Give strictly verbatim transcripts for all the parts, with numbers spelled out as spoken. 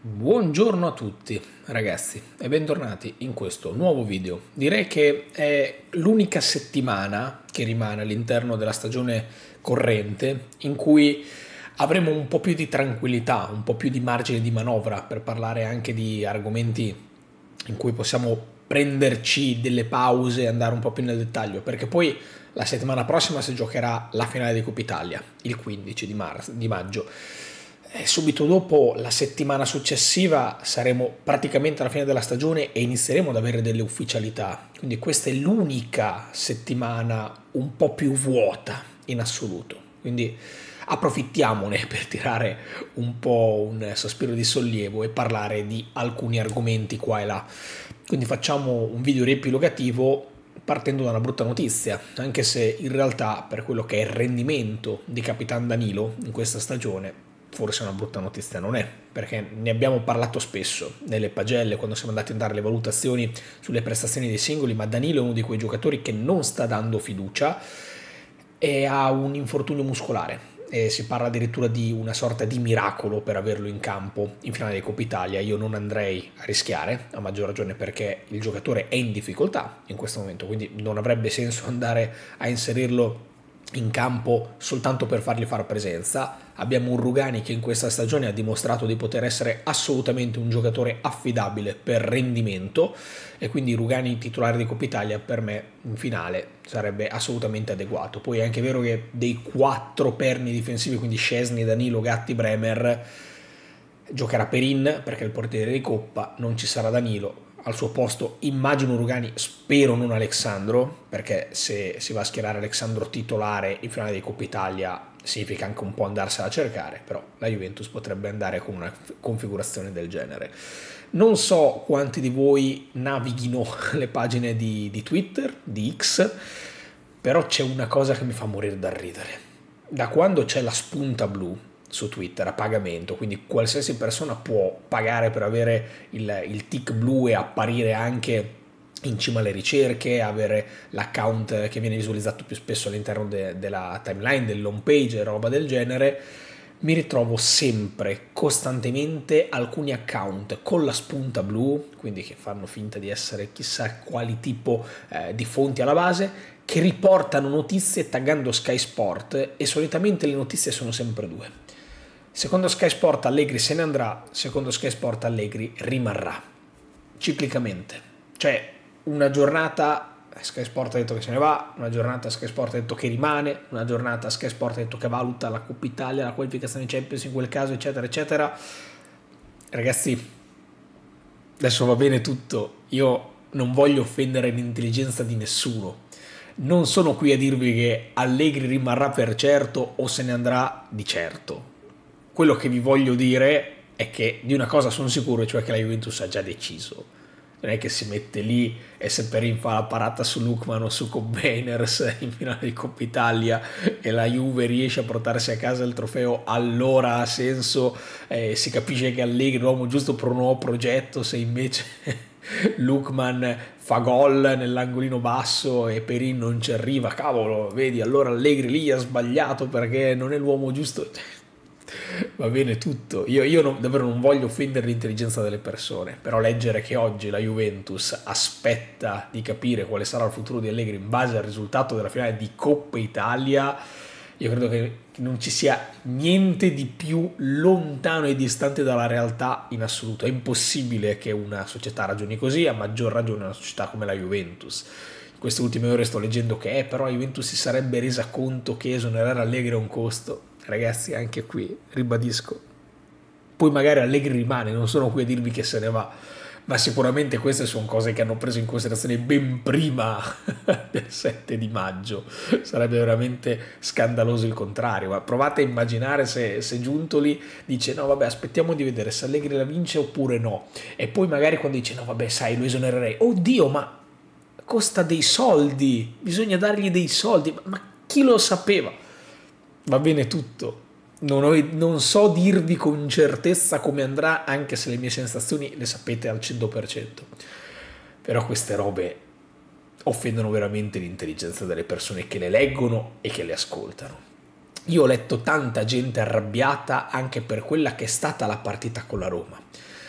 Buongiorno a tutti ragazzi e bentornati in questo nuovo video. Direi che è l'unica settimana che rimane all'interno della stagione corrente in cui avremo un po' più di tranquillità, un po' più di margine di manovra per parlare anche di argomenti in cui possiamo prenderci delle pause e andare un po' più nel dettaglio, perché poi la settimana prossima si giocherà la finale di Coppa Italia, il quindici di, mar- di maggio. E subito dopo, la settimana successiva, saremo praticamente alla fine della stagione e inizieremo ad avere delle ufficialità. Quindi questa è l'unica settimana un po' più vuota in assoluto. Quindi approfittiamone per tirare un po' un sospiro di sollievo e parlare di alcuni argomenti qua e là. Quindi facciamo un video riepilogativo partendo da una brutta notizia, anche se in realtà per quello che è il rendimento di Capitan Danilo in questa stagione forse una brutta notizia non è, perché ne abbiamo parlato spesso nelle pagelle quando siamo andati a dare le valutazioni sulle prestazioni dei singoli, ma Danilo è uno di quei giocatori che non sta dando fiducia e ha un infortunio muscolare e si parla addirittura di una sorta di miracolo per averlo in campo in finale di Coppa Italia. Io non andrei a rischiare, a maggior ragione perché il giocatore è in difficoltà in questo momento, quindi non avrebbe senso andare a inserirlo in campo soltanto per fargli fare presenza. Abbiamo un Rugani che in questa stagione ha dimostrato di poter essere assolutamente un giocatore affidabile per rendimento e quindi Rugani titolare di Coppa Italia per me in finale sarebbe assolutamente adeguato. Poi è anche vero che dei quattro perni difensivi, quindi Szczesny, Danilo, Gatti, Bremer, giocherà Perin perché è il portiere di Coppa, non ci sarà Danilo. Al suo posto immagino Rugani, spero non Alexandro, perché se si va a schierare Alexandro titolare in finale di Coppa Italia significa anche un po' andarsela a cercare, però la Juventus potrebbe andare con una configurazione del genere. Non so quanti di voi navighino le pagine di, di Twitter, di X, però c'è una cosa che mi fa morire da ridere. Da quando c'è la spunta blu su Twitter a pagamento, quindi qualsiasi persona può pagare per avere il, il tick blu e apparire anche in cima alle ricerche, avere l'account che viene visualizzato più spesso all'interno de, della timeline, dell'home page e roba del genere. Mi ritrovo sempre, costantemente, alcuni account con la spunta blu, quindi che fanno finta di essere chissà quali tipo eh, di fonti alla base, che riportano notizie taggando Sky Sport e solitamente le notizie sono sempre due. Secondo Sky Sport Allegri se ne andrà, secondo Sky Sport Allegri rimarrà, ciclicamente. Cioè una giornata Sky Sport ha detto che se ne va, una giornata Sky Sport ha detto che rimane, una giornata Sky Sport ha detto che valuta la Coppa Italia, la qualificazione Champions in quel caso, eccetera, eccetera. Ragazzi, adesso va bene tutto, io non voglio offendere l'intelligenza di nessuno. Non sono qui a dirvi che Allegri rimarrà per certo o se ne andrà di certo. Quello che vi voglio dire è che di una cosa sono sicuro, cioè che la Juventus ha già deciso. Non è che si mette lì e se Perin fa la parata su Lookman o su Kobbeiners in finale di Coppa Italia e la Juve riesce a portarsi a casa il trofeo, allora ha senso, eh, si capisce che Allegri è l'uomo giusto per un nuovo progetto. Se invece Lookman fa gol nell'angolino basso e Perin non ci arriva, cavolo, vedi, allora Allegri lì ha sbagliato perché non è l'uomo giusto. Va bene tutto, io, io non, davvero non voglio offendere l'intelligenza delle persone, però leggere che oggi la Juventus aspetta di capire quale sarà il futuro di Allegri in base al risultato della finale di Coppa Italia, io credo che non ci sia niente di più lontano e distante dalla realtà in assoluto. È impossibile che una società ragioni così, a maggior ragione una società come la Juventus. In queste ultime ore sto leggendo che eh, però la Juventus si sarebbe resa conto che esonerare Allegri è un costo. Ragazzi, anche qui ribadisco, poi magari Allegri rimane, non sono qui a dirvi che se ne va, ma sicuramente queste sono cose che hanno preso in considerazione ben prima del sette di maggio. Sarebbe veramente scandaloso il contrario, ma provate a immaginare se, se Giuntoli dice no vabbè aspettiamo di vedere se Allegri la vince oppure no, e poi magari quando dice no vabbè sai lo esonererei, oddio ma costa dei soldi, bisogna dargli dei soldi, ma, ma chi lo sapeva? Va bene tutto, non, ho, non so dirvi con certezza come andrà, anche se le mie sensazioni le sapete al cento per cento, però queste robe offendono veramente l'intelligenza delle persone che le leggono e che le ascoltano. Io ho letto tanta gente arrabbiata anche per quella che è stata la partita con la Roma.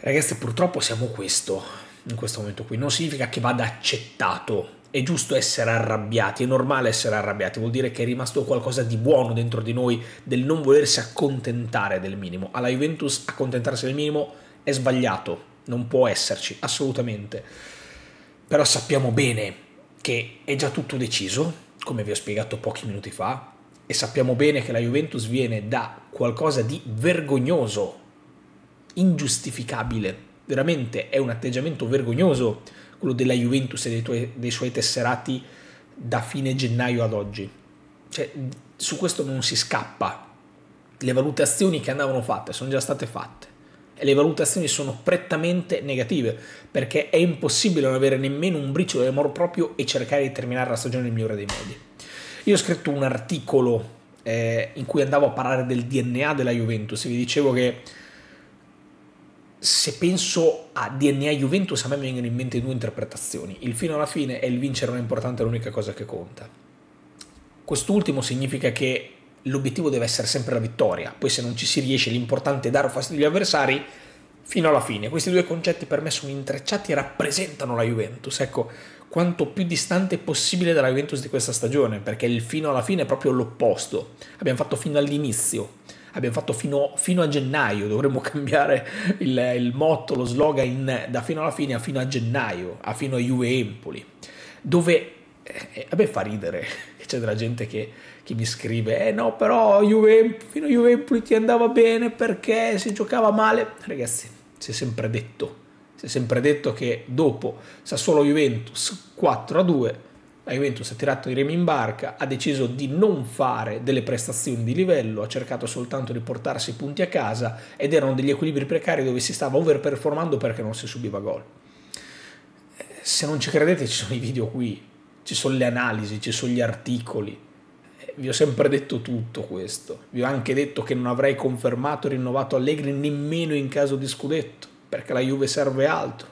Ragazzi, purtroppo siamo questo, in questo momento qui. Non significa che vada accettato. È giusto essere arrabbiati, è normale essere arrabbiati, vuol dire che è rimasto qualcosa di buono dentro di noi, del non volersi accontentare del minimo. Alla Juventus accontentarsi del minimo è sbagliato, non può esserci, assolutamente. Però sappiamo bene che è già tutto deciso, come vi ho spiegato pochi minuti fa, e sappiamo bene che la Juventus viene da qualcosa di vergognoso, ingiustificabile. Veramente è un atteggiamento vergognoso quello della Juventus e dei, tuoi, dei suoi tesserati da fine gennaio ad oggi. Cioè, su questo non si scappa. Le valutazioni che andavano fatte sono già state fatte e le valutazioni sono prettamente negative, perché è impossibile non avere nemmeno un briciolo di amor proprio e cercare di terminare la stagione nel migliore dei modi. Io ho scritto un articolo eh, in cui andavo a parlare del D N A della Juventus e vi dicevo che se penso a D N A Juventus a me mi vengono in mente due interpretazioni: il fino alla fine e il vincere non è importante, è l'unica cosa che conta. Quest'ultimo significa che l'obiettivo deve essere sempre la vittoria, poi se non ci si riesce l'importante è dare fastidio agli avversari fino alla fine. Questi due concetti per me sono intrecciati e rappresentano la Juventus, ecco, quanto più distante possibile dalla Juventus di questa stagione, perché il fino alla fine è proprio l'opposto. Abbiamo fatto fino all'inizio, abbiamo fatto fino, fino a gennaio, dovremmo cambiare il, il motto, lo slogan in, da fino alla fine a fino a gennaio, a fino a Juve Empoli, dove eh, a me fa ridere che c'è della gente che, che mi scrive eh no però Juve, fino a Juve Empoli ti andava bene perché si giocava male. Ragazzi, si è sempre detto, si è sempre detto che dopo Sassuolo Juventus quattro a due la Juventus ha tirato i remi in barca, ha deciso di non fare delle prestazioni di livello, ha cercato soltanto di portarsi i punti a casa ed erano degli equilibri precari dove si stava overperformando perché non si subiva gol. Se non ci credete ci sono i video qui, ci sono le analisi, ci sono gli articoli. Vi ho sempre detto tutto questo. Vi ho anche detto che non avrei confermato e rinnovato Allegri nemmeno in caso di scudetto, perché la Juve serve altro.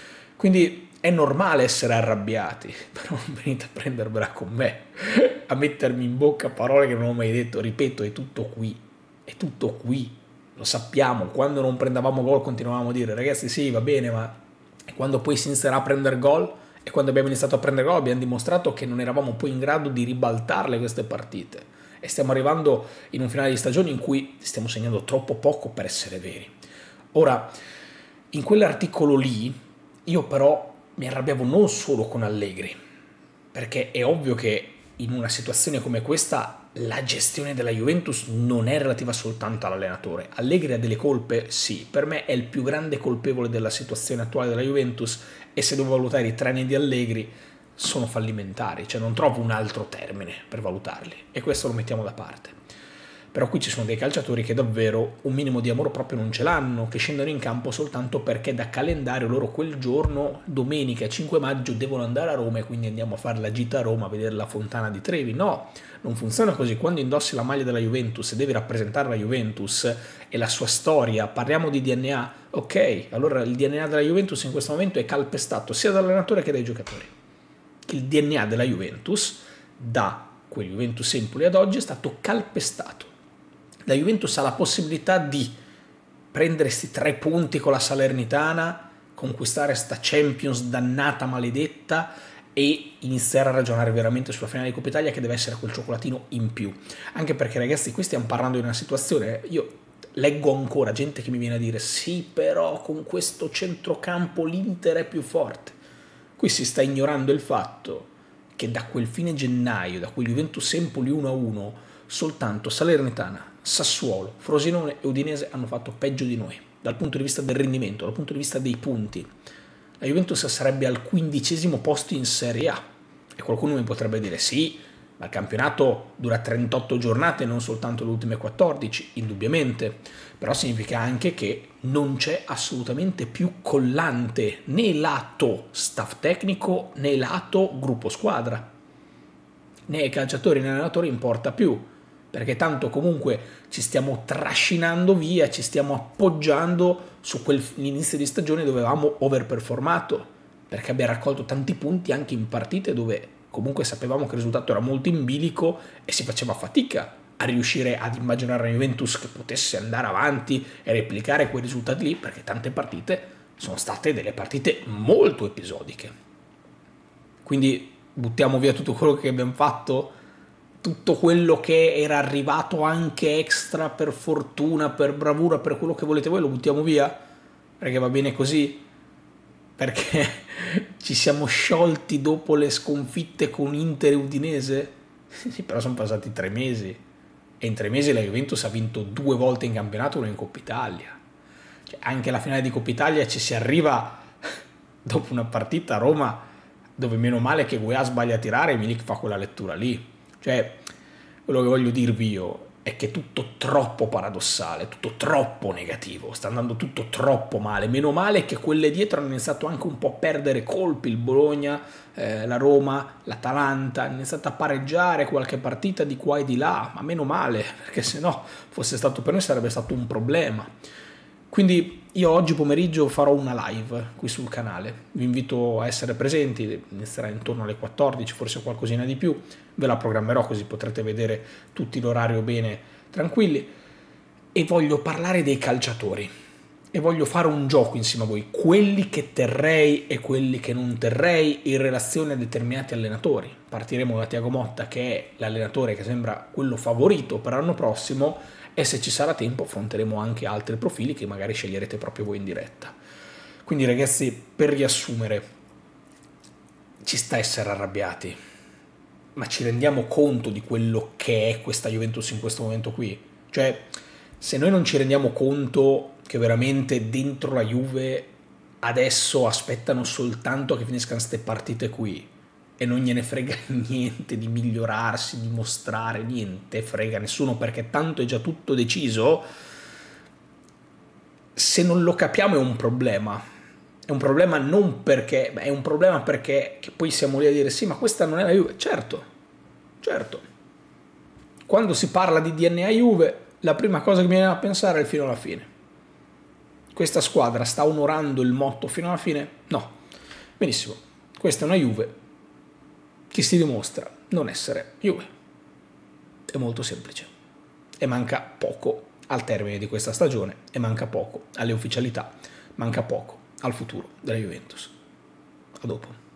Quindi è normale essere arrabbiati, però non venite a prendervela con me, a mettermi in bocca parole che non ho mai detto. Ripeto, è tutto qui, è tutto qui, lo sappiamo. Quando non prendevamo gol continuavamo a dire ragazzi sì va bene, ma quando poi si inizierà a prendere gol e quando abbiamo iniziato a prendere gol abbiamo dimostrato che non eravamo poi in grado di ribaltarle queste partite e stiamo arrivando in un finale di stagione in cui stiamo segnando troppo poco per essere veri. Ora, in quell'articolo lì io però mi arrabbiavo non solo con Allegri, perché è ovvio che in una situazione come questa la gestione della Juventus non è relativa soltanto all'allenatore. Allegri ha delle colpe? Sì, per me è il più grande colpevole della situazione attuale della Juventus e se devo valutare i tre anni di Allegri sono fallimentari, cioè non trovo un altro termine per valutarli e questo lo mettiamo da parte. Però qui ci sono dei calciatori che davvero un minimo di amore proprio non ce l'hanno, che scendono in campo soltanto perché da calendario loro quel giorno, domenica cinque maggio, devono andare a Roma e quindi andiamo a fare la gita a Roma a vedere la Fontana di Trevi. No, non funziona così. Quando indossi la maglia della Juventus e devi rappresentare la Juventus e la sua storia, parliamo di D N A, ok, allora il D N A della Juventus in questo momento è calpestato sia dall'allenatore che dai giocatori. Il D N A della Juventus, da quel Juventus Empoli ad oggi, è stato calpestato. La Juventus ha la possibilità di prendere questi tre punti con la Salernitana, conquistare sta Champions dannata maledetta e iniziare a ragionare veramente sulla finale di Coppa Italia, che deve essere quel cioccolatino in più. Anche perché ragazzi, qui stiamo parlando di una situazione, io leggo ancora gente che mi viene a dire sì però con questo centrocampo l'Inter è più forte. Qui si sta ignorando il fatto che da quel fine gennaio, da quel Juventus Empoli uno a uno, soltanto Salernitana, Sassuolo, Frosinone e Udinese hanno fatto peggio di noi dal punto di vista del rendimento, dal punto di vista dei punti. La Juventus sarebbe al quindicesimo posto in Serie A e qualcuno mi potrebbe dire sì, ma il campionato dura trentotto giornate e non soltanto le ultime quattordici, indubbiamente, però significa anche che non c'è assolutamente più collante né lato staff tecnico né lato gruppo squadra, né ai calciatori né allenatori importa più, perché tanto comunque ci stiamo trascinando via, ci stiamo appoggiando su quell'inizio di stagione dove avevamo overperformato, perché abbiamo raccolto tanti punti anche in partite dove comunque sapevamo che il risultato era molto in bilico e si faceva fatica a riuscire ad immaginare una Juventus che potesse andare avanti e replicare quei risultati lì, perché tante partite sono state delle partite molto episodiche. Quindi buttiamo via tutto quello che abbiamo fatto, tutto quello che era arrivato anche extra per fortuna, per bravura, per quello che volete voi, lo buttiamo via? Perché va bene così? Perché ci siamo sciolti dopo le sconfitte con Inter e Udinese? Sì, però sono passati tre mesi e in tre mesi la Juventus ha vinto due volte in campionato e una in Coppa Italia. Cioè, anche alla finale di Coppa Italia ci si arriva dopo una partita a Roma dove meno male che Guea sbaglia a tirare e Milik fa quella lettura lì. Cioè, quello che voglio dirvi io è che è tutto troppo paradossale, tutto troppo negativo, sta andando tutto troppo male. Meno male che quelle dietro hanno iniziato anche un po' a perdere colpi, il Bologna, eh, la Roma, l'Atalanta, hanno iniziato a pareggiare qualche partita di qua e di là, ma meno male, perché se no fosse stato per noi sarebbe stato un problema. Quindi io oggi pomeriggio farò una live qui sul canale, vi invito a essere presenti, inizierà intorno alle quattordici, forse qualcosina di più, ve la programmerò così potrete vedere tutti l'orario bene tranquilli, e voglio parlare dei calciatori e voglio fare un gioco insieme a voi, quelli che terrei e quelli che non terrei in relazione a determinati allenatori. Partiremo da Thiago Motta, che è l'allenatore che sembra quello favorito per l'anno prossimo, e se ci sarà tempo affronteremo anche altri profili che magari sceglierete proprio voi in diretta. Quindi ragazzi, per riassumere, ci sta a essere arrabbiati, ma ci rendiamo conto di quello che è questa Juventus in questo momento qui? Cioè, se noi non ci rendiamo conto che veramente dentro la Juve adesso aspettano soltanto che finiscano queste partite qui e non gliene frega niente di migliorarsi, di mostrare, niente frega nessuno, perché tanto è già tutto deciso, se non lo capiamo è un problema. È un problema non perché, è un problema perché che poi siamo lì a dire sì, ma questa non è la Juve. Certo, certo. Quando si parla di D N A Juve, la prima cosa che mi viene a pensare è il fino alla fine. Questa squadra sta onorando il motto fino alla fine? No. Benissimo, questa è una Juve che si dimostra non essere Juve. È molto semplice. E manca poco al termine di questa stagione, e manca poco alle ufficialità, manca poco al futuro della Juventus. A dopo.